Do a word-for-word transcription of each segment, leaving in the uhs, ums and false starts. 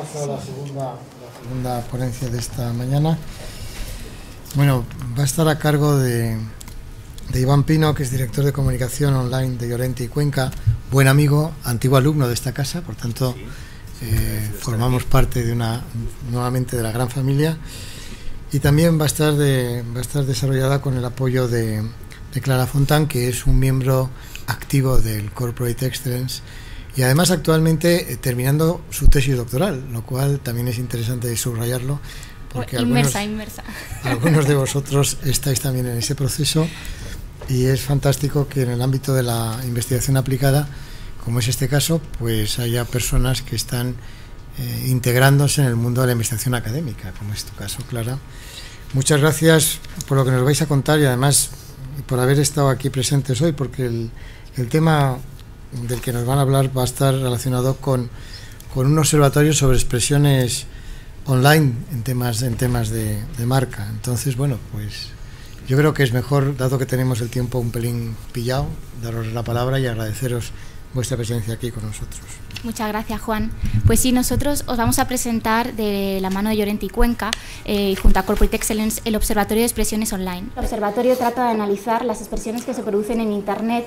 paso a la segunda, la segunda ponencia de esta mañana. Bueno, va a estar a cargo de, de Iván Pino, que es director de comunicación online de Llorente y Cuenca, buen amigo, antiguo alumno de esta casa, por tanto eh, formamos parte de una, nuevamente de la gran familia. Y también va a estar, de, va a estar desarrollada con el apoyo de, de Clara Fontán, que es un miembro activo del Corporate Excellence y además actualmente eh, terminando su tesis doctoral, lo cual también es interesante subrayarlo, porque inmersa, algunos, inmersa. algunos de vosotros estáis también en ese proceso y es fantástico que en el ámbito de la investigación aplicada, como es este caso, pues haya personas que están eh, integrándose en el mundo de la investigación académica, como es tu caso, Clara. Muchas gracias por lo que nos vais a contar y además por haber estado aquí presentes hoy, porque el, el tema del que nos van a hablar va a estar relacionado con, con un observatorio sobre expresiones online en temas, en temas de, de marca. Entonces, bueno, pues yo creo que es mejor, dado que tenemos el tiempo un pelín pillado, daros la palabra y agradeceros vuestra presencia aquí con nosotros. Muchas gracias, Juan. Pues sí, nosotros os vamos a presentar de la mano de Llorente y Cuenca eh, y junto a Corporate Excellence el Observatorio de Expresiones Online. El observatorio trata de analizar las expresiones que se producen en Internet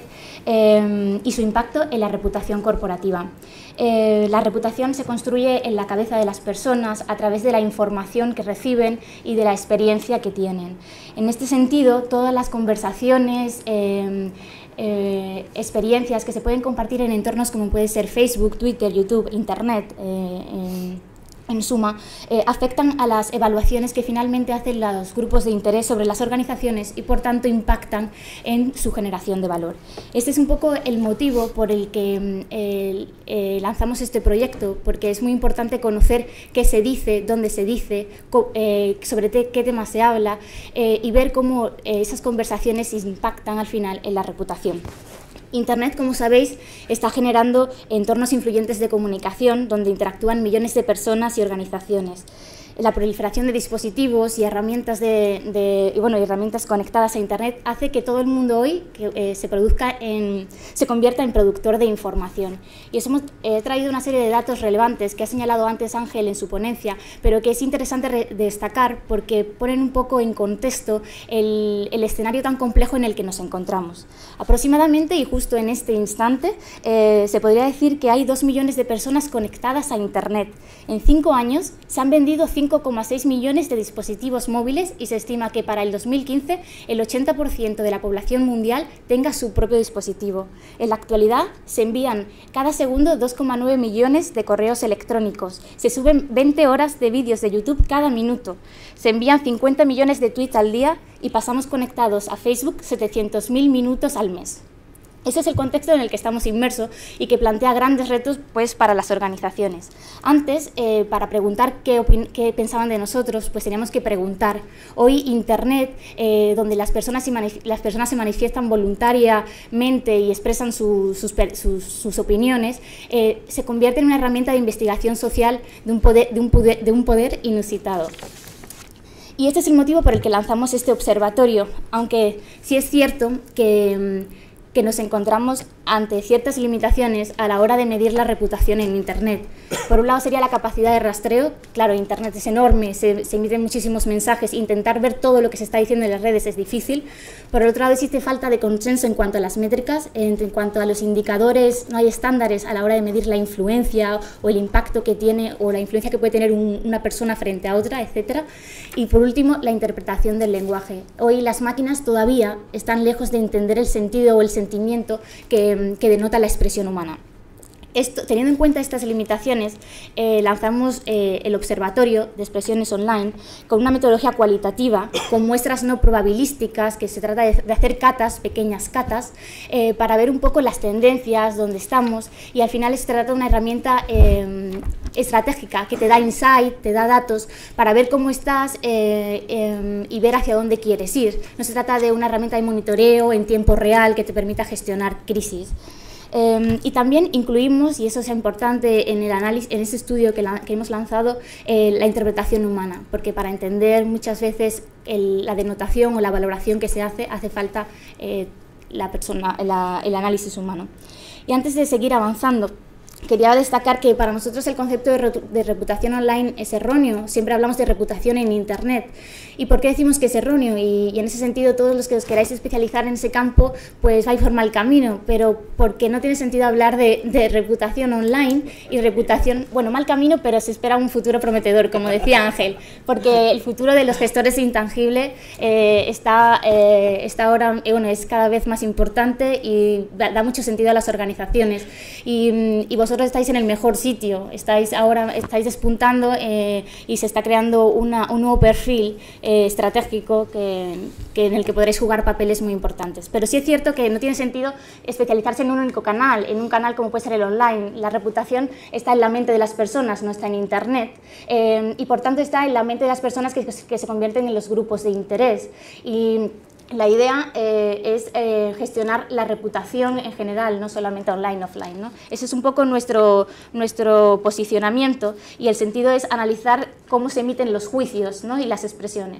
eh, y su impacto en la reputación corporativa. Eh, la reputación se construye en la cabeza de las personas a través de la información que reciben y de la experiencia que tienen. En este sentido, todas las conversaciones, eh, Eh, experiencias que se pueden compartir en entornos como puede ser Facebook, Twitter, YouTube, Internet, eh, en, en suma, eh, afectan a las evaluaciones que finalmente hacen los grupos de interés sobre las organizaciones y por tanto impactan en su generación de valor. Este es un poco el motivo por el que eh, eh, lanzamos este proyecto, porque es muy importante conocer qué se dice, dónde se dice, eh, sobre qué temas se habla eh, y ver cómo eh, esas conversaciones impactan al final en la reputación. Internet, como sabéis, está generando entornos influyentes de comunicación donde interactúan millones de personas y organizaciones. La proliferación de dispositivos y herramientas, de, de, y bueno, herramientas conectadas a Internet hace que todo el mundo hoy que, eh, se, produzca en, se convierta en productor de información. Y eso hemos eh, traído una serie de datos relevantes que ha señalado antes Ángel en su ponencia, pero que es interesante re destacar porque ponen un poco en contexto el, el escenario tan complejo en el que nos encontramos. Aproximadamente, y justo en este instante, eh, se podría decir que hay dos millones de personas conectadas a Internet. En cinco años se han vendido cinco coma seis millones de dispositivos móviles y se estima que para el dos mil quince el ochenta por ciento de la población mundial tenga su propio dispositivo. En la actualidad se envían cada segundo dos coma nueve millones de correos electrónicos, se suben veinte horas de vídeos de YouTube cada minuto, se envían cincuenta millones de tweets al día y pasamos conectados a Facebook setecientos mil minutos al mes. Ese es el contexto en el que estamos inmersos y que plantea grandes retos pues, para las organizaciones. Antes, eh, para preguntar qué, qué pensaban de nosotros, pues teníamos que preguntar. Hoy Internet, eh, donde las personas, las personas se manifiestan voluntariamente y expresan su, sus, sus, sus opiniones, eh, se convierte en una herramienta de investigación social de un poder, de un poder, de un poder inusitado. Y este es el motivo por el que lanzamos este observatorio, aunque sí es cierto que... que nos encontramos ante ciertas limitaciones a la hora de medir la reputación en Internet. Por un lado sería la capacidad de rastreo. Claro, Internet es enorme, se, se emiten muchísimos mensajes, intentar ver todo lo que se está diciendo en las redes es difícil. Por el otro lado existe falta de consenso en cuanto a las métricas, en, en cuanto a los indicadores, no hay estándares a la hora de medir la influencia o el impacto que tiene o la influencia que puede tener un, una persona frente a otra, etcétera. Y por último, la interpretación del lenguaje. Hoy las máquinas todavía están lejos de entender el sentido o el sentimiento que, que denota la expresión humana. Esto, teniendo en cuenta estas limitaciones, eh, lanzamos eh, el Observatorio de Expresiones Online con una metodología cualitativa, con muestras no probabilísticas, que se trata de, de hacer catas, pequeñas catas, eh, para ver un poco las tendencias, dónde estamos, y al final se trata de una herramienta eh, estratégica que te da insight, te da datos para ver cómo estás eh, eh, y ver hacia dónde quieres ir. No se trata de una herramienta de monitoreo en tiempo real que te permita gestionar crisis. Eh, y también incluimos, y eso es importante en el análisis, en este estudio que, la, que hemos lanzado, eh, la interpretación humana, porque para entender muchas veces el, la denotación o la valoración que se hace, hace falta eh, la persona, la, el análisis humano. Y antes de seguir avanzando, quería destacar que para nosotros el concepto de, de reputación online es erróneo. Siempre hablamos de reputación en Internet. ¿Y por qué decimos que es erróneo? Y, y en ese sentido, todos los que os queráis especializar en ese campo, pues vais por mal camino, pero porque no tiene sentido hablar de, de reputación online y reputación, bueno, mal camino, pero se espera un futuro prometedor, como decía Ángel, porque el futuro de los gestores intangible eh, está, eh, está ahora, eh, bueno, es cada vez más importante y da, da mucho sentido a las organizaciones. Y, y vosotros estáis en el mejor sitio, estáis ahora estáis despuntando eh, y se está creando una, un nuevo perfil eh, estratégico que, que en el que podréis jugar papeles muy importantes. Pero sí es cierto que no tiene sentido especializarse en un único canal, en un canal como puede ser el online. La reputación está en la mente de las personas, no está en Internet, eh, y por tanto está en la mente de las personas que, que se convierten en los grupos de interés. Y la idea eh, es eh, gestionar la reputación en general, no solamente online, offline, ¿no? Ese es un poco nuestro, nuestro posicionamiento, y el sentido es analizar cómo se emiten los juicios, ¿no? Y las expresiones.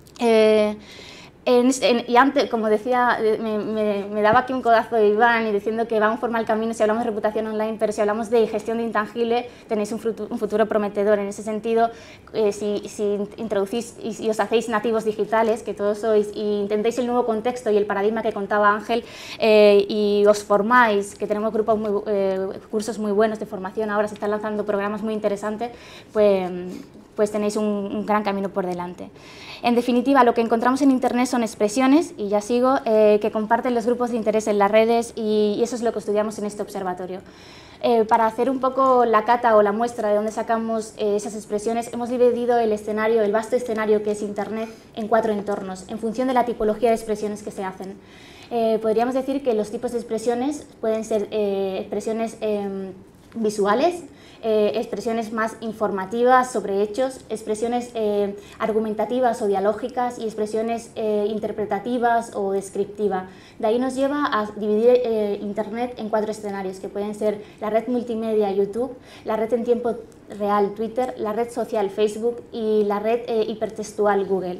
Eh, En, en, y antes, como decía, me, me, me daba aquí un codazo de Iván y diciendo que vamos por mal camino si hablamos de reputación online, pero si hablamos de gestión de intangible tenéis un futuro, un futuro prometedor. En ese sentido, eh, si, si introducís y, y os hacéis nativos digitales, que todos sois, y intentéis el nuevo contexto y el paradigma que contaba Ángel, eh, y os formáis, que tenemos grupos muy, eh, cursos muy buenos de formación, ahora se están lanzando programas muy interesantes, pues, pues tenéis un, un gran camino por delante. En definitiva, lo que encontramos en Internet son expresiones, y ya sigo, eh, que comparten los grupos de interés en las redes, y, y eso es lo que estudiamos en este observatorio. Eh, para hacer un poco la cata o la muestra de dónde sacamos eh, esas expresiones, hemos dividido el escenario, el vasto escenario que es Internet, en cuatro entornos, en función de la tipología de expresiones que se hacen. Eh, podríamos decir que los tipos de expresiones pueden ser eh, expresiones eh, visuales, Eh, expresiones más informativas sobre hechos, expresiones eh, argumentativas o dialógicas y expresiones eh, interpretativas o descriptivas. De ahí nos lleva a dividir eh, Internet en cuatro escenarios, que pueden ser la red multimedia YouTube, la red en tiempo real Twitter, la red social Facebook y la red eh, hipertextual Google.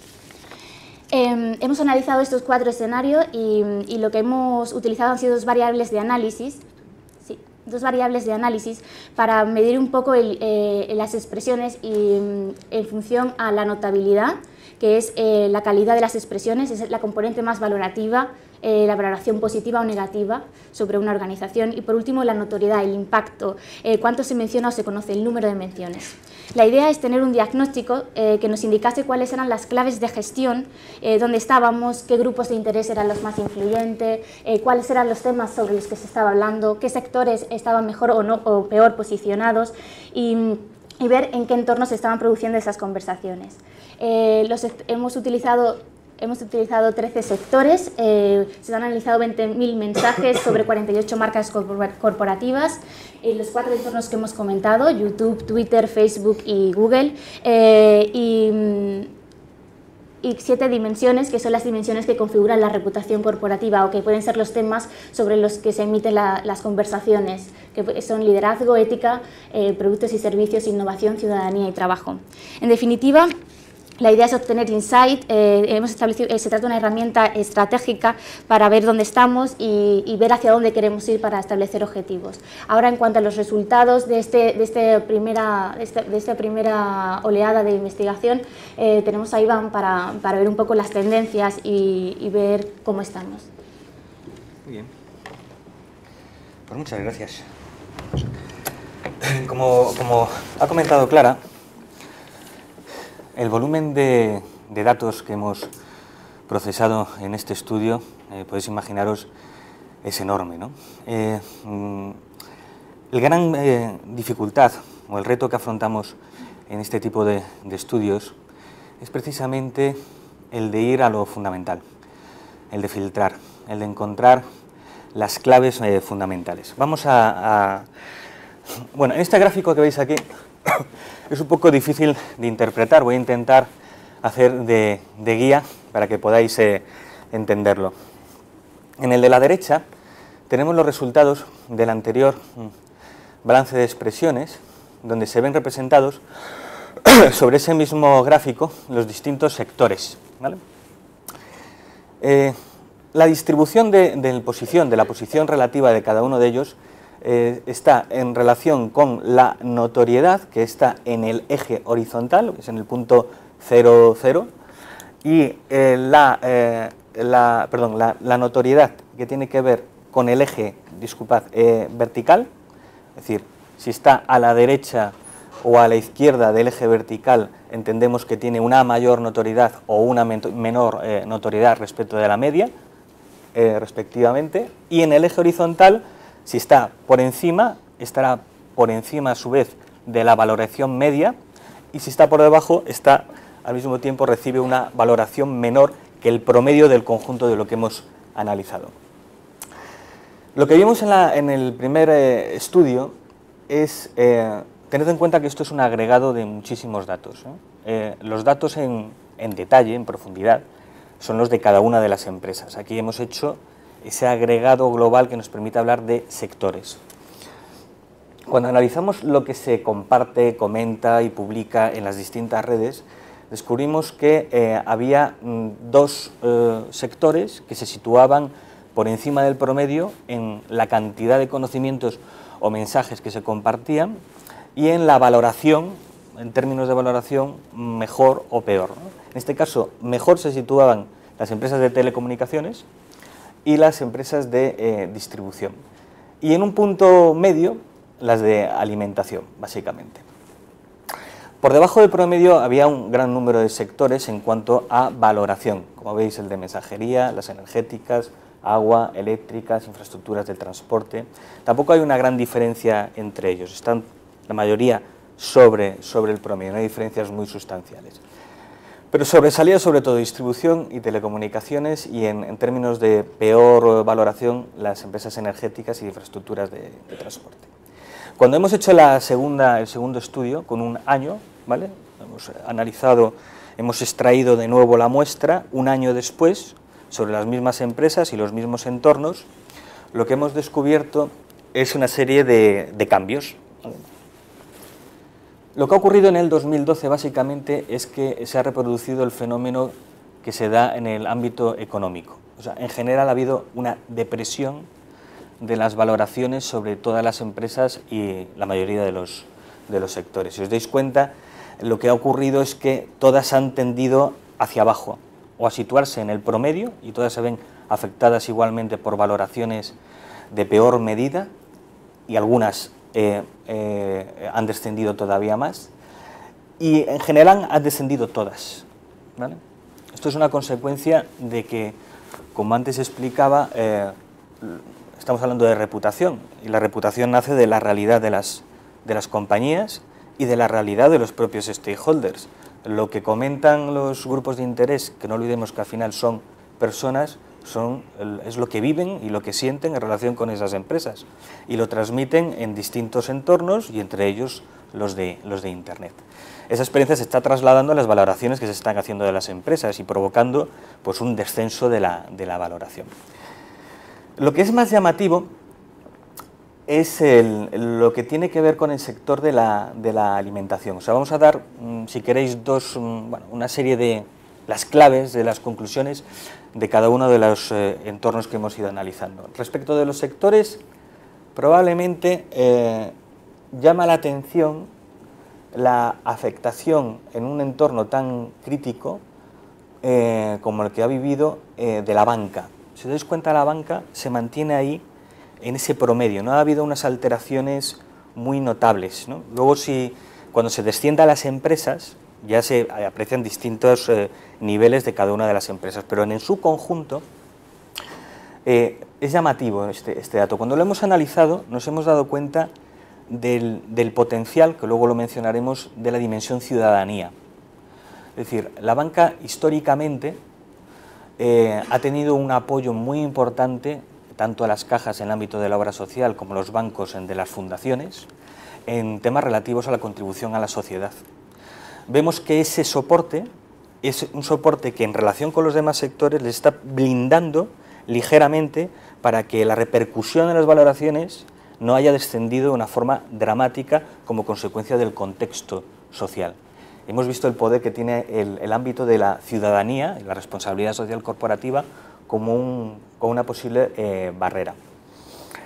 Eh, hemos analizado estos cuatro escenarios y, y lo que hemos utilizado han sido dos variables de análisis, dos variables de análisis para medir un poco el, eh, las expresiones y en función a la notabilidad, que es eh, la calidad de las expresiones, es la componente más valorativa, eh, la valoración positiva o negativa sobre una organización, y por último la notoriedad, el impacto, eh, cuánto se menciona o se conoce, el número de menciones. La idea es tener un diagnóstico eh, que nos indicase cuáles eran las claves de gestión, eh, dónde estábamos, qué grupos de interés eran los más influyentes, eh, cuáles eran los temas sobre los que se estaba hablando, qué sectores estaban mejor o, no, o peor posicionados, y, y ver en qué entornos se estaban produciendo esas conversaciones. Eh, los, hemos utilizado Hemos utilizado trece sectores, eh, se han analizado veinte mil mensajes sobre cuarenta y ocho marcas corporativas en los cuatro entornos que hemos comentado, YouTube, Twitter, Facebook y Google, eh, y, y siete dimensiones, que son las dimensiones que configuran la reputación corporativa o que pueden ser los temas sobre los que se emiten la, las conversaciones, que son liderazgo, ética, eh, productos y servicios, innovación, ciudadanía y trabajo. En definitiva, la idea es obtener insight, eh, hemos establecido, eh, se trata de una herramienta estratégica para ver dónde estamos y, y ver hacia dónde queremos ir para establecer objetivos. Ahora, en cuanto a los resultados de, este, de, este primera, de, este, de esta primera oleada de investigación, eh, tenemos a Iván para, para ver un poco las tendencias y, y ver cómo estamos. Muy bien. Pues muchas gracias. Como, como ha comentado Clara, el volumen de, de datos que hemos procesado en este estudio, eh, podéis imaginaros, es enorme, ¿no? Eh, mm, el gran eh, dificultad o el reto que afrontamos en este tipo de, de estudios es precisamente el de ir a lo fundamental, el de filtrar, el de encontrar las claves eh, fundamentales. Vamos a, a... Bueno, en este gráfico que veis aquí es un poco difícil de interpretar, voy a intentar hacer de, de guía para que podáis eh, entenderlo. En el de la derecha tenemos los resultados del anterior balance de expresiones, donde se ven representados sobre ese mismo gráfico los distintos sectores, ¿vale? Eh, la distribución de, de, posición, de la posición relativa de cada uno de ellos eh, está en relación con la notoriedad, que está en el eje horizontal, que es en el punto cero cero, y eh, la, eh, la, perdón, la, la notoriedad que tiene que ver con el eje, disculpad, eh, vertical, es decir, si está a la derecha o a la izquierda del eje vertical, entendemos que tiene una mayor notoriedad o una menor eh, notoriedad respecto de la media, eh, respectivamente, y en el eje horizontal, si está por encima, estará por encima a su vez de la valoración media, y si está por debajo, está al mismo tiempo recibe una valoración menor que el promedio del conjunto de lo que hemos analizado. Lo que vimos en, la, en el primer eh, estudio es, eh, tened en cuenta que esto es un agregado de muchísimos datos, ¿eh? Eh, los datos en, en detalle, en profundidad, son los de cada una de las empresas. Aquí hemos hecho ese agregado global que nos permite hablar de sectores. Cuando analizamos lo que se comparte, comenta y publica en las distintas redes, descubrimos que eh, había mm, dos eh, sectores que se situaban por encima del promedio en la cantidad de conocimientos o mensajes que se compartían y en la valoración, en términos de valoración, mejor o peor, ¿no? En este caso, mejor se situaban las empresas de telecomunicaciones y las empresas de eh, distribución. Y en un punto medio, las de alimentación, básicamente. Por debajo del promedio había un gran número de sectores en cuanto a valoración, como veis el de mensajería, las energéticas, agua, eléctricas, infraestructuras de transporte. Tampoco hay una gran diferencia entre ellos, están la mayoría sobre, sobre el promedio, no hay diferencias muy sustanciales. Pero sobresalía sobre todo distribución y telecomunicaciones y en, en términos de peor valoración las empresas energéticas y infraestructuras de, de transporte. Cuando hemos hecho la segunda, el segundo estudio, con un año, ¿vale? Hemos analizado, hemos extraído de nuevo la muestra, un año después, sobre las mismas empresas y los mismos entornos, lo que hemos descubierto es una serie de, de cambios, ¿vale? Lo que ha ocurrido en el dos mil doce básicamente es que se ha reproducido el fenómeno que se da en el ámbito económico. O sea, en general ha habido una depresión de las valoraciones sobre todas las empresas y la mayoría de los, de los sectores. Si os dais cuenta, lo que ha ocurrido es que todas han tendido hacia abajo o a situarse en el promedio y todas se ven afectadas igualmente por valoraciones de peor medida y algunas eh, eh, han descendido todavía más y en general han descendido todas, ¿vale? Esto es una consecuencia de que, como antes explicaba, eh, estamos hablando de reputación, y la reputación nace de la realidad de las, de las compañías y de la realidad de los propios stakeholders. Lo que comentan los grupos de interés, que no olvidemos que al final son personas, son, es lo que viven y lo que sienten en relación con esas empresas, y lo transmiten en distintos entornos y entre ellos los de, los de Internet. Esa experiencia se está trasladando a las valoraciones que se están haciendo de las empresas y provocando pues, un descenso de la, de la valoración. Lo que es más llamativo es el, lo que tiene que ver con el sector de la, de la alimentación. O sea, vamos a dar, si queréis, dos, bueno, una serie de las claves de las conclusiones de cada uno de los eh, entornos que hemos ido analizando. Respecto de los sectores, probablemente eh, llama la atención la afectación en un entorno tan crítico eh, como el que ha vivido eh, de la banca. Si os dais cuenta, la banca se mantiene ahí en ese promedio, no ha habido unas alteraciones muy notables, ¿no? Luego, si cuando se descienda a las empresas, ya se aprecian distintos eh, niveles de cada una de las empresas, pero en, en su conjunto eh, es llamativo este, este dato. Cuando lo hemos analizado, nos hemos dado cuenta del, del potencial, que luego lo mencionaremos, de la dimensión ciudadanía. Es decir, la banca históricamente eh, ha tenido un apoyo muy importante, tanto a las cajas en el ámbito de la obra social como los bancos en de las fundaciones, en temas relativos a la contribución a la sociedad. Vemos que ese soporte es un soporte que en relación con los demás sectores les está blindando ligeramente para que la repercusión de las valoraciones no haya descendido de una forma dramática como consecuencia del contexto social. Hemos visto el poder que tiene el, el ámbito de la ciudadanía y la responsabilidad social corporativa como, un, como una posible eh, barrera.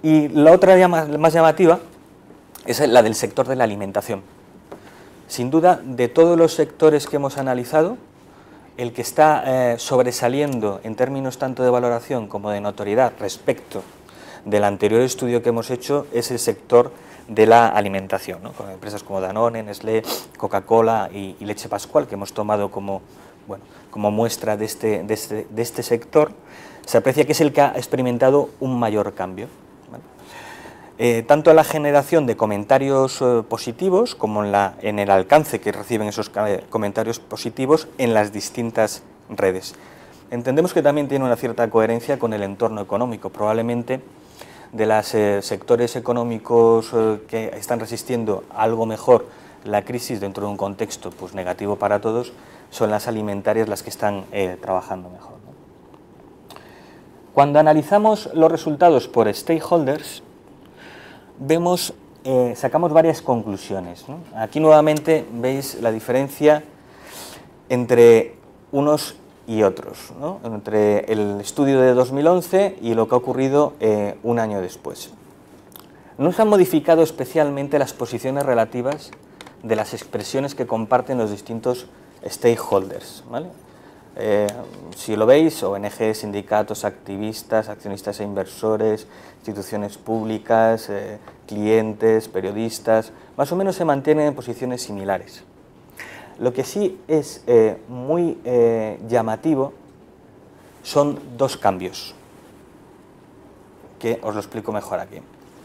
Y la otra llama, más llamativa es la del sector de la alimentación. Sin duda, de todos los sectores que hemos analizado, el que está eh, sobresaliendo en términos tanto de valoración como de notoriedad respecto del anterior estudio que hemos hecho es el sector de la alimentación, ¿no? Con empresas como Danone, Nestlé, Coca-Cola y, y Leche Pascual, que hemos tomado como, bueno, como muestra de este, de, este, de este sector, se aprecia que es el que ha experimentado un mayor cambio. ¿Vale? Eh, tanto en la generación de comentarios eh, positivos como en, la, en el alcance que reciben esos comentarios positivos en las distintas redes. Entendemos que también tiene una cierta coherencia con el entorno económico. Probablemente de los eh, sectores económicos eh, que están resistiendo algo mejor la crisis dentro de un contexto pues, negativo para todos, son las alimentarias las que están eh, trabajando mejor, ¿no? Cuando analizamos los resultados por stakeholders, vemos, eh, sacamos varias conclusiones, ¿no? Aquí nuevamente veis la diferencia entre unos y otros, ¿no? Entre el estudio de dos mil once y lo que ha ocurrido eh, un año después. No se han modificado especialmente las posiciones relativas de las expresiones que comparten los distintos stakeholders, ¿vale? Eh, si lo veis, O N Ges, sindicatos, activistas, accionistas e inversores, instituciones públicas, eh, clientes, periodistas, más o menos se mantienen en posiciones similares. Lo que sí es eh, muy eh, llamativo son dos cambios, que os lo explico mejor aquí.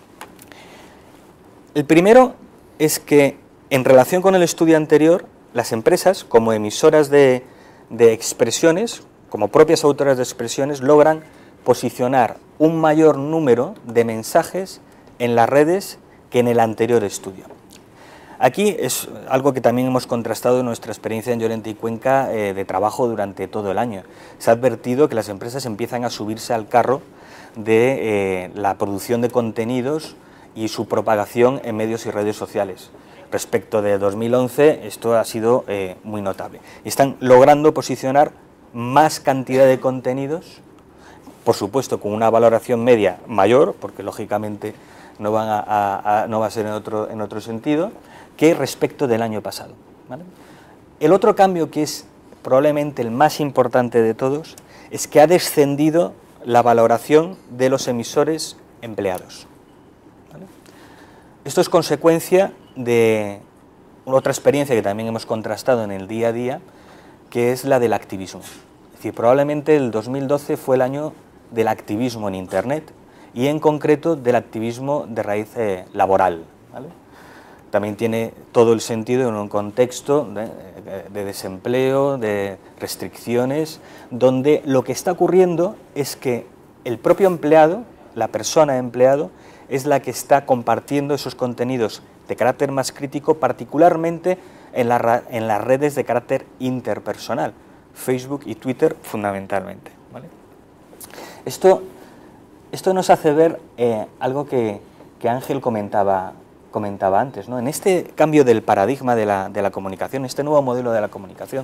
El primero es que, en relación con el estudio anterior, las empresas, como emisoras de, de expresiones, como propias autoras de expresiones, logran posicionar un mayor número de mensajes en las redes que en el anterior estudio. Aquí es algo que también hemos contrastado en nuestra experiencia en Llorente y Cuenca eh, de trabajo durante todo el año. Se ha advertido que las empresas empiezan a subirse al carro de eh, la producción de contenidos y su propagación en medios y redes sociales. Respecto de dos mil once, esto ha sido eh, muy notable. Están logrando posicionar más cantidad de contenidos, por supuesto con una valoración media mayor, porque lógicamente no, van a, a, a, no va a ser en otro, en otro sentido, que respecto del año pasado, ¿vale? El otro cambio, que es probablemente el más importante de todos, es que ha descendido la valoración de los emisores empleados, ¿vale? Esto es consecuencia de otra experiencia que también hemos contrastado en el día a día, que es la del activismo. Es decir, probablemente el dos mil doce fue el año del activismo en Internet y en concreto del activismo de raíz eh, laboral, ¿vale? También tiene todo el sentido en un contexto de, de desempleo, de restricciones, donde lo que está ocurriendo es que el propio empleado, la persona empleado, es la que está compartiendo esos contenidos de carácter más crítico, particularmente en, la, en las redes de carácter interpersonal, Facebook y Twitter fundamentalmente, ¿vale? Esto, esto nos hace ver eh, algo que, que Ángel comentaba, comentaba antes, ¿no? En este cambio del paradigma de la, de la comunicación, este nuevo modelo de la comunicación,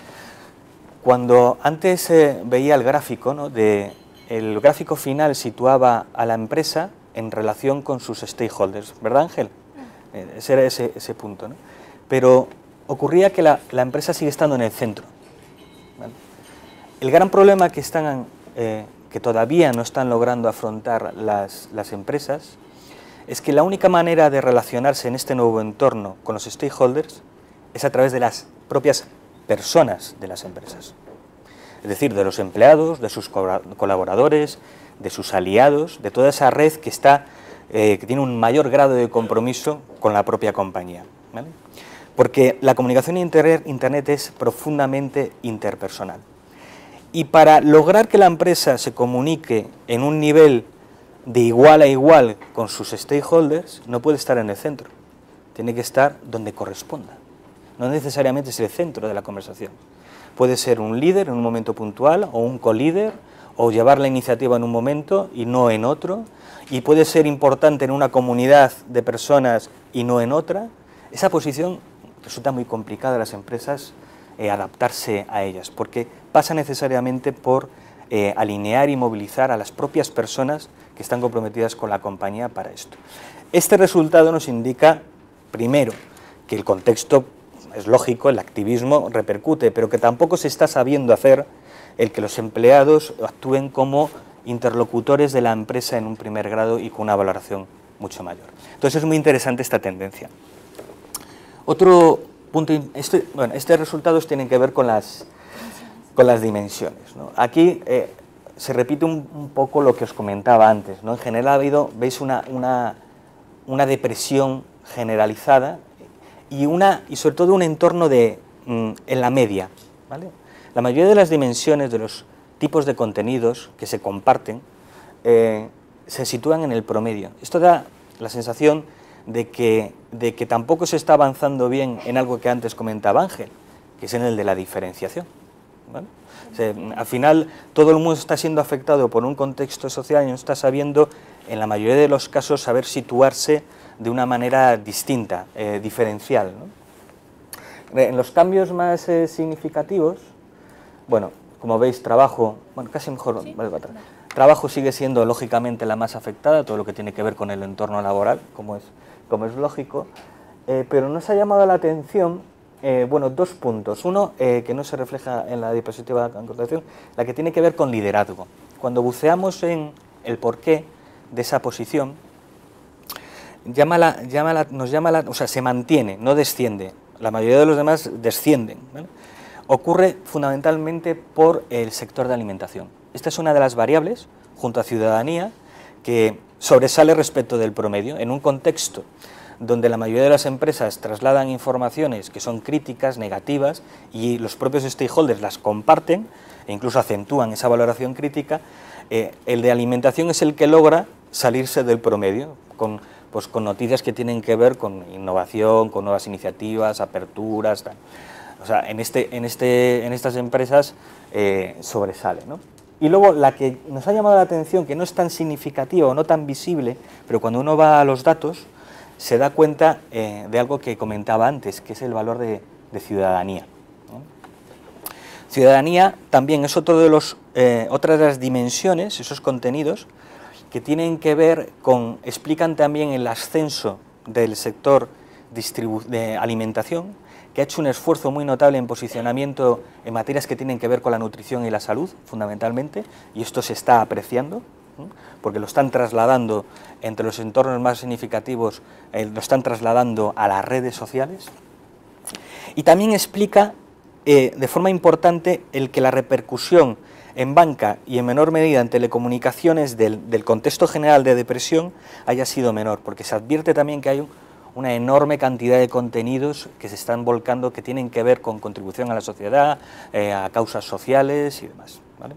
cuando antes eh, veía el gráfico, ¿no? de, el gráfico final situaba a la empresa en relación con sus stakeholders, ¿verdad, Ángel? Eh, ese era ese, ese punto, ¿no? Pero ocurría que la, la empresa sigue estando en el centro, ¿vale? El gran problema que, están, eh, que todavía no están logrando afrontar las, las empresas es que la única manera de relacionarse en este nuevo entorno con los stakeholders es a través de las propias personas de las empresas. Es decir, de los empleados, de sus colaboradores, de sus aliados, de toda esa red que, está, eh, que tiene un mayor grado de compromiso con la propia compañía, ¿vale? Porque la comunicación en internet, internet es profundamente interpersonal. Y para lograr que la empresa se comunique en un nivel de igual a igual con sus stakeholders, no puede estar en el centro, tiene que estar donde corresponda. No necesariamente es el centro de la conversación. Puede ser un líder en un momento puntual, o un co-líder, o llevar la iniciativa en un momento y no en otro, y puede ser importante en una comunidad de personas y no en otra. Esa posición resulta muy complicada a las empresas eh, adaptarse a ellas, porque pasa necesariamente por eh, alinear y movilizar a las propias personas que están comprometidas con la compañía para esto. Este resultado nos indica, primero, que el contexto es lógico, el activismo repercute, pero que tampoco se está sabiendo hacer el que los empleados actúen como interlocutores de la empresa en un primer grado y con una valoración mucho mayor. Entonces es muy interesante esta tendencia. Otro punto, este, bueno, estos resultados tienen que ver con las, con las dimensiones, ¿no? Aquí eh, se repite un, un poco lo que os comentaba antes, ¿no? En general ha habido, veis, una, una, una depresión generalizada y, una, y sobre todo un entorno de, mm, en la media, ¿vale? La mayoría de las dimensiones de los tipos de contenidos que se comparten eh, se sitúan en el promedio. Esto da la sensación de que, de que tampoco se está avanzando bien en algo que antes comentaba Ángel, que es en el de la diferenciación, ¿vale? O sea, al final todo el mundo está siendo afectado por un contexto social y no está sabiendo, en la mayoría de los casos, saber situarse de una manera distinta, eh, diferencial, ¿no? En los cambios más eh, significativos, bueno, como veis, trabajo, bueno, casi mejor, sí, vale, vale. Trabajo sigue siendo lógicamente la más afectada, todo lo que tiene que ver con el entorno laboral, como es, como es lógico, eh, pero nos ha llamado la atención, eh, bueno, dos puntos. Uno, eh, que no se refleja en la diapositiva a continuación, la que tiene que ver con liderazgo. Cuando buceamos en el porqué de esa posición, llama la, llama la, nos llama la, o sea, se mantiene, no desciende. La mayoría de los demás descienden, ¿vale? Ocurre fundamentalmente por el sector de alimentación. Esta es una de las variables, junto a ciudadanía, que sobresale respecto del promedio. En un contexto donde la mayoría de las empresas trasladan informaciones que son críticas, negativas, y los propios stakeholders las comparten e incluso acentúan esa valoración crítica, eh, el de alimentación es el que logra salirse del promedio, con, pues, con noticias que tienen que ver con innovación, con nuevas iniciativas, aperturas, tal. O sea, en, este, en, este, en estas empresas eh, sobresale, ¿no? Y luego la que nos ha llamado la atención, que no es tan significativa o no tan visible, pero cuando uno va a los datos se da cuenta eh, de algo que comentaba antes, que es el valor de, de ciudadanía, ¿no? Ciudadanía también es otro de los, eh, otra de las dimensiones, esos contenidos, que tienen que ver con, explican también el ascenso del sector de alimentación, que ha hecho un esfuerzo muy notable en posicionamiento en materias que tienen que ver con la nutrición y la salud, fundamentalmente, y esto se está apreciando, ¿no? Porque lo están trasladando entre los entornos más significativos, eh, lo están trasladando a las redes sociales. Y también explica eh, de forma importante el que la repercusión en banca y en menor medida en telecomunicaciones del, del contexto general de depresión haya sido menor, porque se advierte también que hay un una enorme cantidad de contenidos que se están volcando, que tienen que ver con contribución a la sociedad, eh, a causas sociales y demás, ¿vale?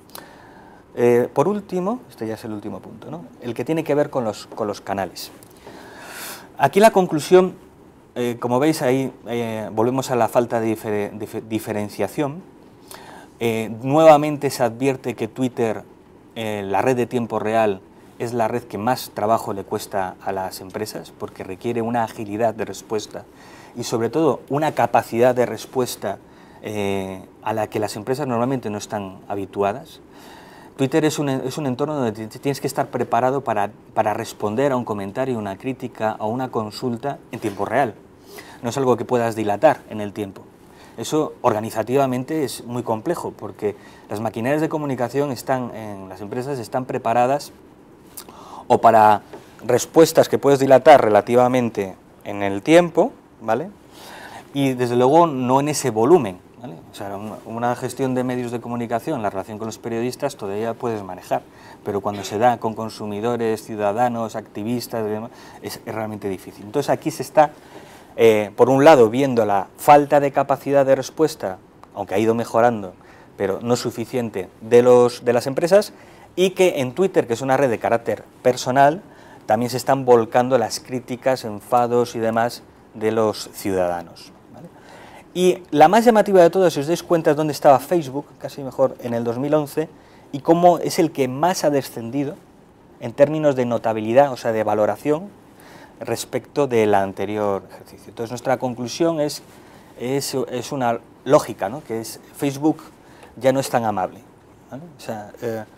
Eh, por último, este ya es el último punto, ¿no? El que tiene que ver con los, con los canales. Aquí la conclusión, eh, como veis ahí, eh, volvemos a la falta de difer dif diferenciación. Eh, nuevamente se advierte que Twitter, eh, la red de tiempo real, es la red que más trabajo le cuesta a las empresas, porque requiere una agilidad de respuesta y sobre todo una capacidad de respuesta eh, a la que las empresas normalmente no están habituadas. Twitter es un, es un entorno donde tienes que estar preparado para, para responder a un comentario, una crítica o una consulta en tiempo real. No es algo que puedas dilatar en el tiempo. Eso organizativamente es muy complejo, porque las maquinarias de comunicación están en las empresas están preparadas o para respuestas que puedes dilatar relativamente en el tiempo, ¿vale? Y desde luego no en ese volumen, ¿vale? O sea, una, una gestión de medios de comunicación, la relación con los periodistas todavía puedes manejar, pero cuando se da con consumidores, ciudadanos, activistas, es, es realmente difícil. Entonces aquí se está, eh, por un lado, viendo la falta de capacidad de respuesta, aunque ha ido mejorando, pero no suficiente, de, los, de las empresas, y que en Twitter, que es una red de carácter personal, también se están volcando las críticas, enfados y demás de los ciudadanos, ¿vale? Y la más llamativa de todas, si os dais cuenta, es dónde estaba Facebook, casi mejor, en el dos mil once, y cómo es el que más ha descendido en términos de notabilidad, o sea, de valoración, respecto del anterior ejercicio. Entonces, nuestra conclusión es, es, es una lógica, ¿no? Que es Facebook ya no es tan amable, ¿vale? O sea, eh,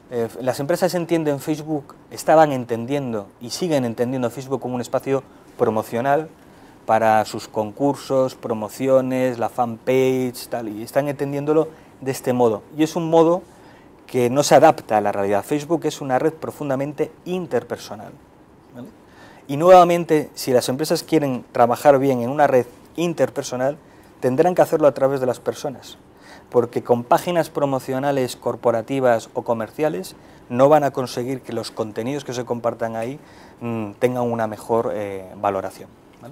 Eh, las empresas entienden Facebook, estaban entendiendo y siguen entendiendo Facebook como un espacio promocional para sus concursos, promociones, la fanpage, tal, y están entendiéndolo de este modo. Y es un modo que no se adapta a la realidad. Facebook es una red profundamente interpersonal, ¿vale? Y nuevamente, si las empresas quieren trabajar bien en una red interpersonal, tendrán que hacerlo a través de las personas, porque con páginas promocionales corporativas o comerciales no van a conseguir que los contenidos que se compartan ahí mmm, tengan una mejor eh, valoración, ¿vale?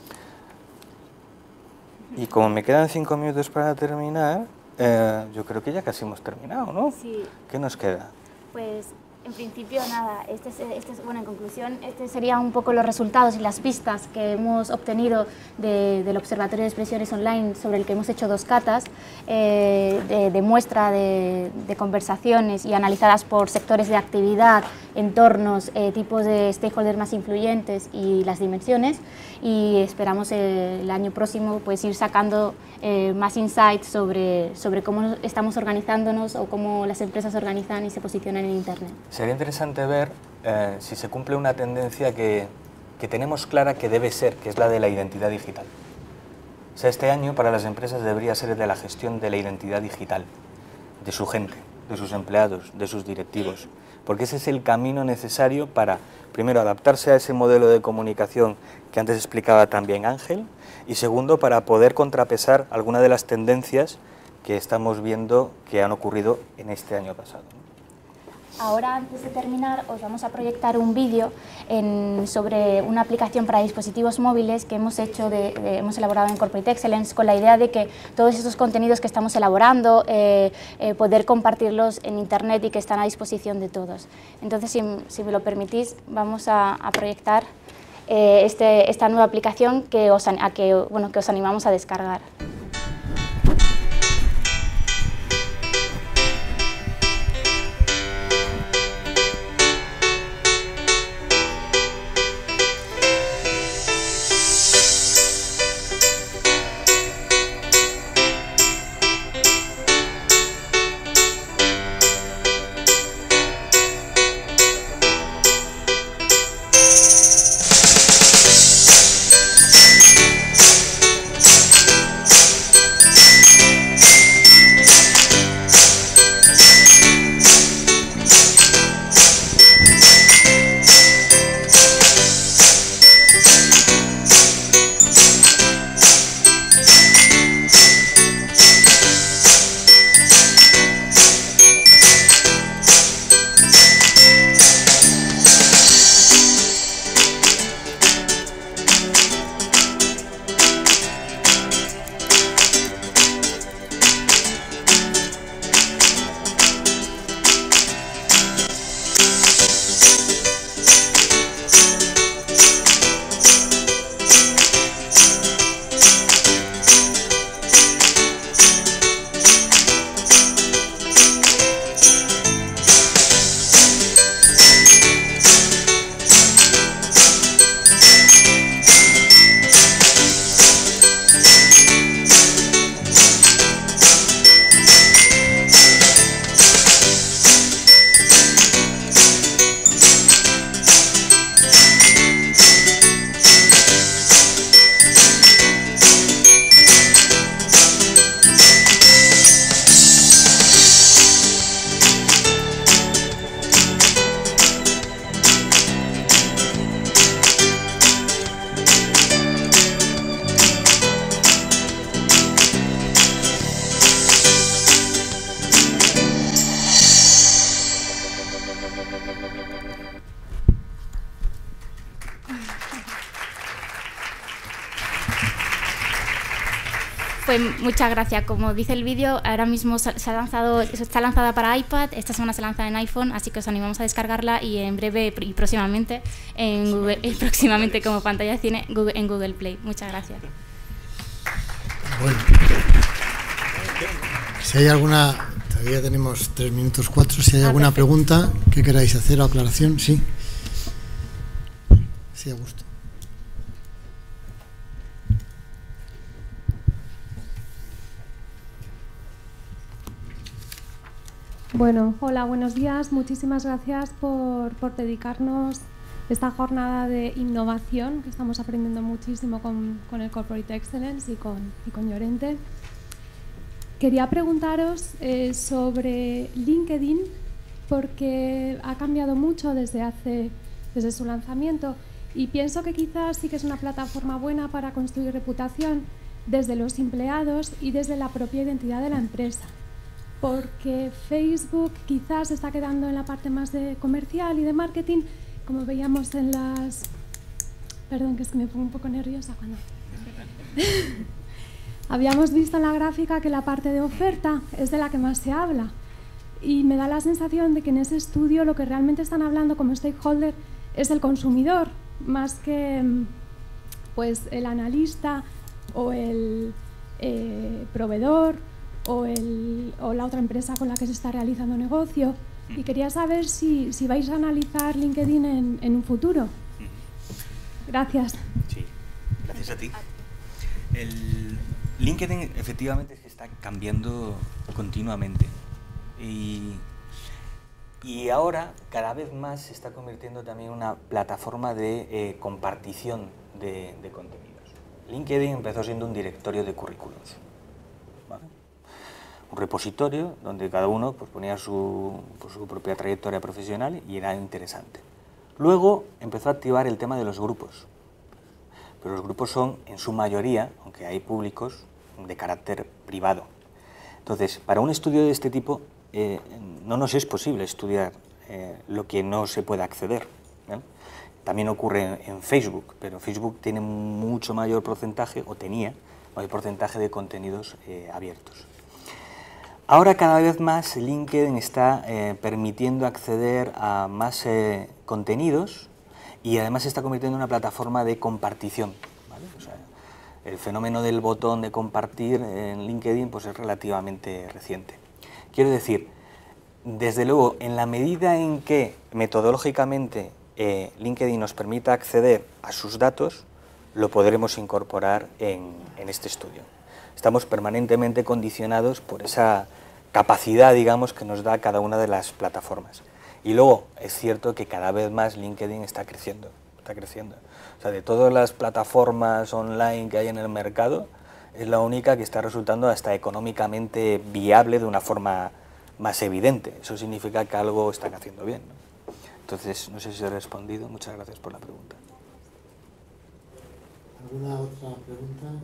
Y como me quedan cinco minutos para terminar, eh, yo creo que ya casi hemos terminado, ¿no? Sí. ¿Qué nos queda? Pues en principio nada, este es, este es, bueno, en conclusión, este serían un poco los resultados y las pistas que hemos obtenido de, del Observatorio de Expresiones Online, sobre el que hemos hecho dos catas eh, de, de muestra de, de conversaciones y analizadas por sectores de actividad, entornos, eh, tipos de stakeholders más influyentes y las dimensiones, y esperamos el, el año próximo pues ir sacando eh, más insights sobre, sobre cómo estamos organizándonos o cómo las empresas se organizan y se posicionan en Internet. Sería interesante ver eh, si se cumple una tendencia que, que tenemos clara que debe ser, que es la de la identidad digital. O sea, este año para las empresas debería ser de la gestión de la identidad digital, de su gente, de sus empleados, de sus directivos, porque ese es el camino necesario para, primero, adaptarse a ese modelo de comunicación que antes explicaba también Ángel, y segundo, para poder contrapesar alguna de las tendencias que estamos viendo que han ocurrido en este año pasado. Ahora, antes de terminar, os vamos a proyectar un vídeo sobre una aplicación para dispositivos móviles que hemos hecho, de, de, hemos elaborado en Corporate Excellence, con la idea de que todos estos contenidos que estamos elaborando, eh, eh, poder compartirlos en Internet y que están a disposición de todos. Entonces, si, si me lo permitís, vamos a, a proyectar eh, este, esta nueva aplicación que os, a que, bueno, que os animamos a descargar. Pues muchas gracias. Como dice el vídeo, ahora mismo se ha lanzado, está lanzada para iPad, esta semana se lanza en iPhone, así que os animamos a descargarla y en breve y próximamente, en Google, y próximamente como pantalla de cine Google, en Google Play. Muchas gracias. Bueno, si hay alguna, todavía tenemos tres minutos cuatro, si hay ah, alguna perfecto. pregunta que queráis hacer o aclaración, sí. Sí, a gusto. Bueno, hola, buenos días. Muchísimas gracias por, por dedicarnos esta jornada de innovación, que estamos aprendiendo muchísimo con, con el Corporate Excellence y con, y con Llorente. Quería preguntaros eh, sobre LinkedIn, porque ha cambiado mucho desde, hace, desde su lanzamiento, y pienso que quizás sí que es una plataforma buena para construir reputación desde los empleados y desde la propia identidad de la empresa. Porque Facebook quizás se está quedando en la parte más de comercial y de marketing, como veíamos en las... Perdón, que es que me pongo un poco nerviosa cuando... Habíamos visto en la gráfica que la parte de oferta es de la que más se habla. Y me da la sensación de que en ese estudio lo que realmente están hablando como stakeholder es el consumidor, más que pues, el analista o el eh, proveedor o, el, o la otra empresa con la que se está realizando negocio. Y quería saber si, si vais a analizar LinkedIn en, en un futuro. Gracias. Sí, gracias a ti. El LinkedIn efectivamente es que está cambiando continuamente. Y, y ahora cada vez más se está convirtiendo también en una plataforma de eh, compartición de, de contenidos. LinkedIn empezó siendo un directorio de currículums, ¿vale? Un repositorio donde cada uno pues, ponía su, pues, su propia trayectoria profesional y era interesante. Luego empezó a activar el tema de los grupos, pero los grupos son en su mayoría, aunque hay públicos, de carácter privado. Entonces, para un estudio de este tipo eh, no nos es posible estudiar eh, lo que no se puede acceder, ¿eh? También ocurre en, en Facebook, pero Facebook tiene mucho mayor porcentaje, o tenía mayor porcentaje de contenidos eh, abiertos. Ahora cada vez más LinkedIn está eh, permitiendo acceder a más eh, contenidos y además se está convirtiendo en una plataforma de compartición, ¿vale? O sea, el fenómeno del botón de compartir en LinkedIn pues, es relativamente reciente. Quiero decir, desde luego, en la medida en que metodológicamente eh, LinkedIn nos permita acceder a sus datos, lo podremos incorporar en, en este estudio. Estamos permanentemente condicionados por esa capacidad, digamos, que nos da cada una de las plataformas. Y luego, es cierto que cada vez más LinkedIn está creciendo, está creciendo. O sea, de todas las plataformas online que hay en el mercado, es la única que está resultando hasta económicamente viable de una forma más evidente. Eso significa que algo están haciendo bien, ¿no? Entonces, no sé si he respondido. Muchas gracias por la pregunta. ¿Alguna otra pregunta?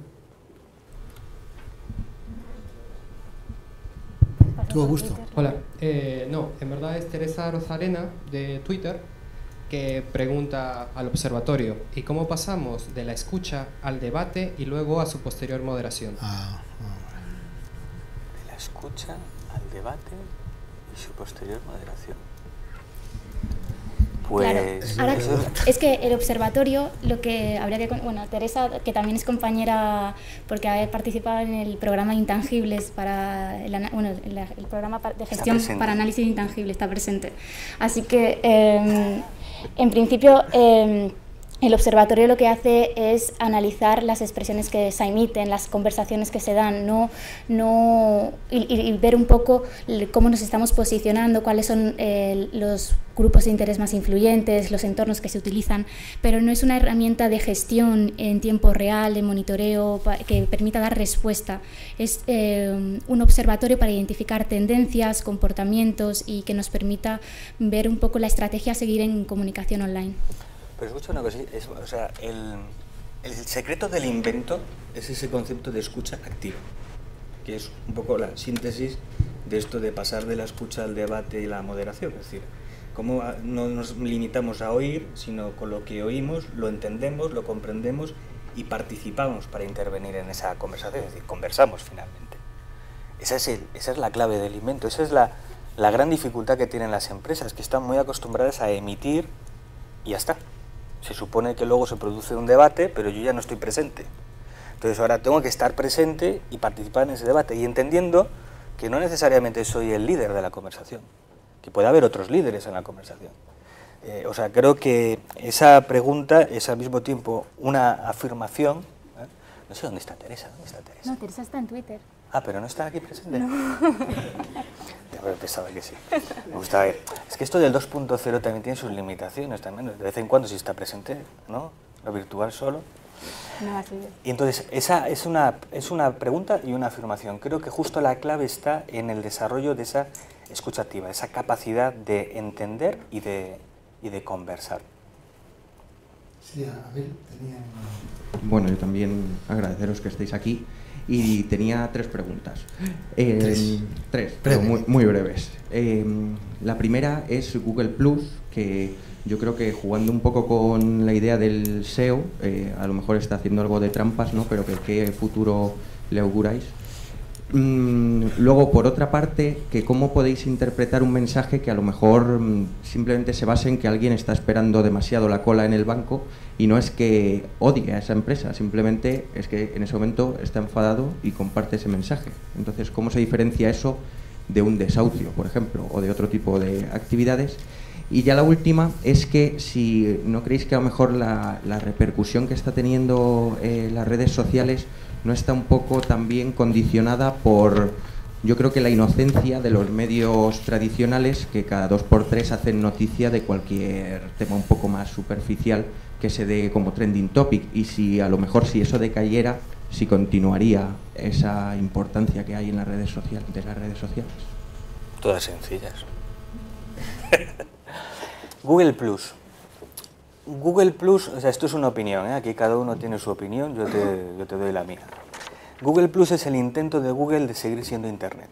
¿Tú, Augusto? Hola, eh, no, en verdad es Teresa Rozarena de Twitter que pregunta al observatorio: ¿y cómo pasamos de la escucha al debate y luego a su posterior moderación? Ah, oh. De la escucha al debate y su posterior moderación. Pues claro. Ahora, es que el observatorio, lo que habría que... Bueno, Teresa, que también es compañera, porque ha participado en el programa Intangibles, para el, bueno, el, el programa de gestión para análisis de intangibles, está presente. Así que, eh, en principio, eh, el observatorio lo que hace es analizar las expresiones que se emiten, las conversaciones que se dan, no, no, y, y ver un poco cómo nos estamos posicionando, cuáles son eh, los grupos de interés más influyentes, los entornos que se utilizan, pero no es una herramienta de gestión en tiempo real, de monitoreo, que permita dar respuesta. Es eh, un observatorio para identificar tendencias, comportamientos y que nos permita ver un poco la estrategia a seguir en comunicación online. Pero escucha una cosa, es, o sea, el, el secreto del invento es ese concepto de escucha activa, que es un poco la síntesis de esto de pasar de la escucha al debate y la moderación, es decir, cómo no nos limitamos a oír, sino con lo que oímos lo entendemos, lo comprendemos y participamos para intervenir en esa conversación, es decir, conversamos finalmente. Esa es, el, esa es la clave del invento, esa es la, la gran dificultad que tienen las empresas, que están muy acostumbradas a emitir y ya está. Se supone que luego se produce un debate, pero yo ya no estoy presente. Entonces ahora tengo que estar presente y participar en ese debate, y entendiendo que no necesariamente soy el líder de la conversación, que puede haber otros líderes en la conversación. Eh, o sea, creo que esa pregunta es al mismo tiempo una afirmación. ¿eh? No sé dónde está Teresa, ¿dónde está Teresa? No, Teresa está en Twitter. Ah, pero no está aquí presente. No. Pero pensaba que sí. Me gusta ver. Es que esto del dos punto cero también tiene sus limitaciones también. De vez en cuando sí está presente, ¿no? Lo virtual solo. No, así es. Y entonces, esa es una, es una pregunta y una afirmación. Creo que justo la clave está en el desarrollo de esa escucha activa, esa capacidad de entender y de, y de conversar. Sí, Abel tenía una... Bueno, yo también agradeceros que estéis aquí. Y tenía tres preguntas. Eh, tres. Tres, pero muy, muy breves. Eh, la primera es Google Plus, que yo creo que jugando un poco con la idea del S E O, eh, a lo mejor está haciendo algo de trampas, ¿no? Pero que qué futuro le auguráis. Mm, luego, por otra parte, que cómo podéis interpretar un mensaje que a lo mejor mm, simplemente se base en que alguien está esperando demasiado la cola en el banco y no es que odie a esa empresa, simplemente es que en ese momento está enfadado y comparte ese mensaje. Entonces, ¿cómo se diferencia eso de un desahucio, por ejemplo, o de otro tipo de actividades? Y ya la última es que si no creéis que a lo mejor la, la repercusión que está teniendo eh, las redes sociales no está un poco también condicionada por, yo creo que la inocencia de los medios tradicionales que cada dos por tres hacen noticia de cualquier tema un poco más superficial que se dé como trending topic, y si a lo mejor si eso decayera, si continuaría esa importancia que hay en las redes sociales, de las redes sociales. Todas sencillas. Google Plus. Google Plus, o sea, esto es una opinión, ¿eh? Aquí cada uno tiene su opinión, yo te, yo te doy la mía. Google Plus es el intento de Google de seguir siendo Internet.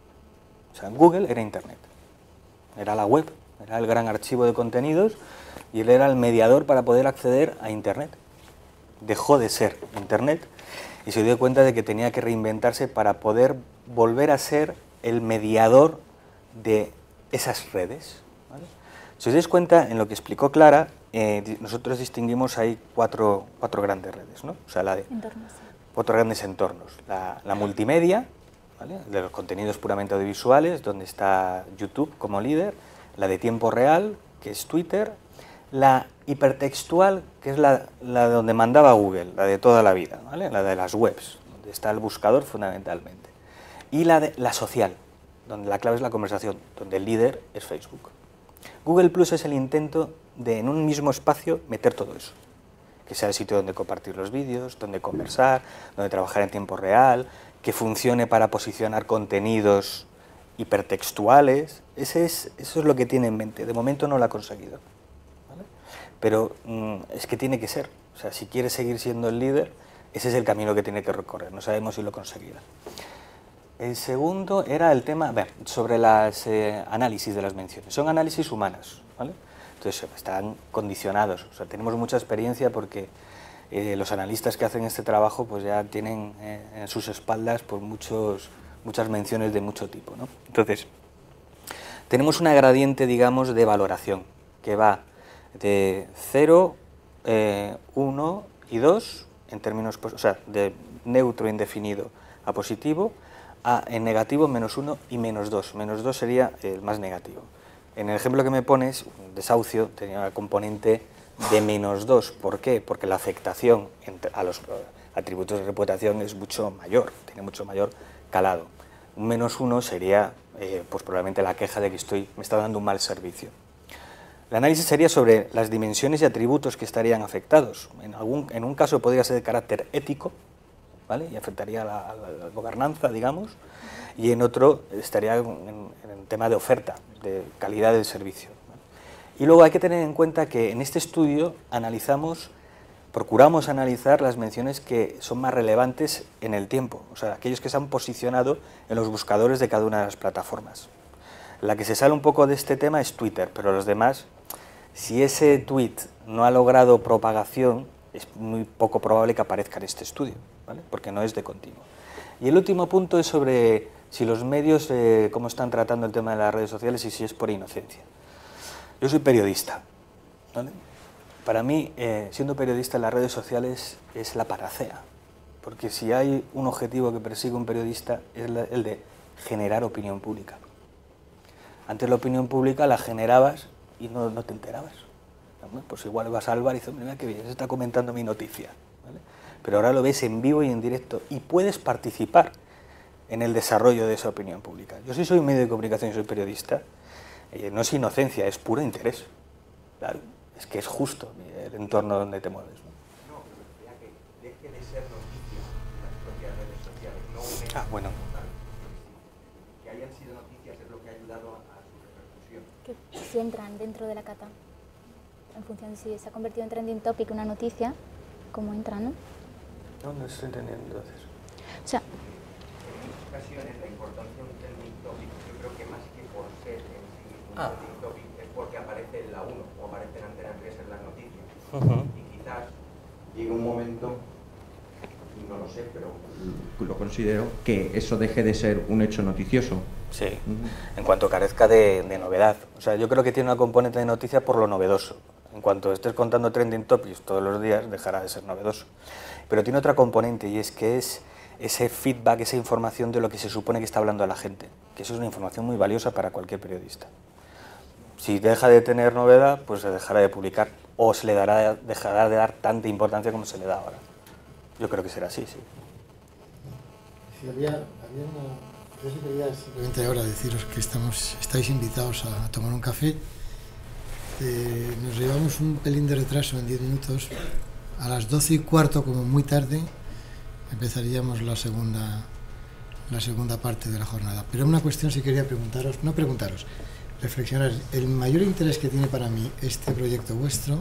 O sea, Google era Internet. Era la web, era el gran archivo de contenidos y él era el mediador para poder acceder a Internet. Dejó de ser Internet y se dio cuenta de que tenía que reinventarse para poder volver a ser el mediador de esas redes, ¿vale? Si os dais cuenta, en lo que explicó Clara, eh, nosotros distinguimos ahí cuatro, cuatro grandes redes, ¿no? O sea, la de Entornos. cuatro grandes entornos. La, la multimedia, ¿vale? De los contenidos puramente audiovisuales, donde está YouTube como líder, la de tiempo real, que es Twitter, la hipertextual, que es la, la donde mandaba Google, la de toda la vida, ¿vale? La de las webs, donde está el buscador fundamentalmente, y la, de, la social, donde la clave es la conversación, donde el líder es Facebook. Google Plus es el intento de en un mismo espacio meter todo eso, que sea el sitio donde compartir los vídeos, donde conversar, donde trabajar en tiempo real, que funcione para posicionar contenidos hipertextuales. Ese es, eso es lo que tiene en mente. De momento no lo ha conseguido, ¿vale? Pero mmm, es que tiene que ser. O sea, si quiere seguir siendo el líder, ese es el camino que tiene que recorrer. No sabemos si lo conseguirá. El segundo era el tema ver, sobre los eh, análisis de las menciones. Son análisis humanas, ¿vale? Entonces están condicionados. O sea, tenemos mucha experiencia porque eh, los analistas que hacen este trabajo pues ya tienen eh, en sus espaldas pues, muchos, muchas menciones de mucho tipo, ¿no? Entonces, tenemos una gradiente, digamos, de valoración que va de cero, eh, uno y dos, en términos, o sea, de neutro indefinido a positivo, a en negativo menos uno y menos dos. Menos dos sería el más negativo. En el ejemplo que me pones, desahucio tenía una componente de menos dos. ¿Por qué? Porque la afectación a los atributos de reputación es mucho mayor, tiene mucho mayor calado. Un menos uno sería eh, pues probablemente la queja de que estoy, me está dando un mal servicio. El análisis sería sobre las dimensiones y atributos que estarían afectados. En, algún, en un caso podría ser de carácter ético, ¿vale? Y afectaría a la, a la gobernanza, digamos, y en otro estaría en, en el tema de oferta, de calidad del servicio. Y luego hay que tener en cuenta que en este estudio analizamos, procuramos analizar las menciones que son más relevantes en el tiempo, o sea, aquellos que se han posicionado en los buscadores de cada una de las plataformas. La que se sale un poco de este tema es Twitter, pero los demás, si ese tweet no ha logrado propagación, es muy poco probable que aparezca en este estudio, ¿vale? Porque no es de continuo. Y el último punto es sobre si los medios, eh, cómo están tratando el tema de las redes sociales y si es por inocencia. Yo soy periodista, ¿vale? Para mí, eh, siendo periodista en las redes sociales es la panacea, porque si hay un objetivo que persigue un periodista es la, el de generar opinión pública. Antes la opinión pública la generabas y no, no te enterabas. Pues igual vas al bar y dices, mira qué bien, se está comentando mi noticia, ¿vale? Pero ahora lo ves en vivo y en directo y puedes participar en el desarrollo de esa opinión pública. Yo sí soy un medio de comunicación y soy periodista, eh, no es inocencia, es puro interés. Claro, es que es justo el entorno donde te mueves, ¿no? No, pero ya que deje de ser noticia las propias redes sociales, no un hecho Ah, bueno. total. Que hayan sido noticias es lo que ha ayudado a su repercusión. Que si entran dentro de la cata, en función de si se ha convertido en trending topic una noticia, ¿cómo entra, no? No, no estoy entendiendo entonces. O sea, En muchas ocasiones la importancia de un trending topic, yo creo que más que por ser en sí un Ah. trending topic, es porque aparece en la uno o aparece en Antena tres en las noticias. Uh-huh. Y quizás llegue un momento, no lo sé, pero lo considero, que eso deje de ser un hecho noticioso. Sí, en cuanto carezca de, de novedad. O sea, yo creo que tiene una componente de noticia por lo novedoso. En cuanto estés contando trending topics todos los días, dejará de ser novedoso. Pero tiene otra componente, y es que es ese feedback, esa información de lo que se supone que está hablando la gente. Que eso es una información muy valiosa para cualquier periodista. Si deja de tener novedad, pues se dejará de publicar, o se le dará, dejará de dar tanta importancia como se le da ahora. Yo creo que será así, sí. Sí, había, había una... Yo sí quería simplemente ahora deciros que estamos, estáis invitados a tomar un café. Eh, nos llevamos un pelín de retraso en diez minutos. A las doce y cuarto, como muy tarde, empezaríamos la segunda, la segunda parte de la jornada. Pero una cuestión sí quería preguntaros, no preguntaros, reflexionar. El mayor interés que tiene para mí este proyecto vuestro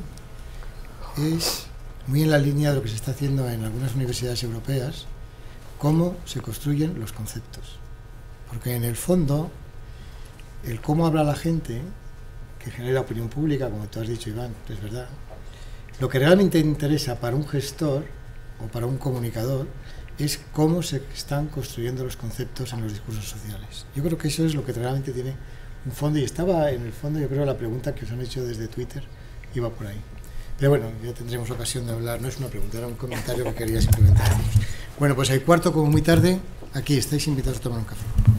es muy en la línea de lo que se está haciendo en algunas universidades europeas, cómo se construyen los conceptos. Porque en el fondo, el cómo habla la gente, que genera opinión pública, como tú has dicho, Iván, es verdad, lo que realmente interesa para un gestor o para un comunicador es cómo se están construyendo los conceptos en los discursos sociales. Yo creo que eso es lo que realmente tiene un fondo, y estaba en el fondo, yo creo, la pregunta que os han hecho desde Twitter iba por ahí. Pero bueno, ya tendremos ocasión de hablar, no es una pregunta, era un comentario que quería simplemente hacer. Bueno, pues hay cuarto, como muy tarde, aquí estáis invitados a tomar un café.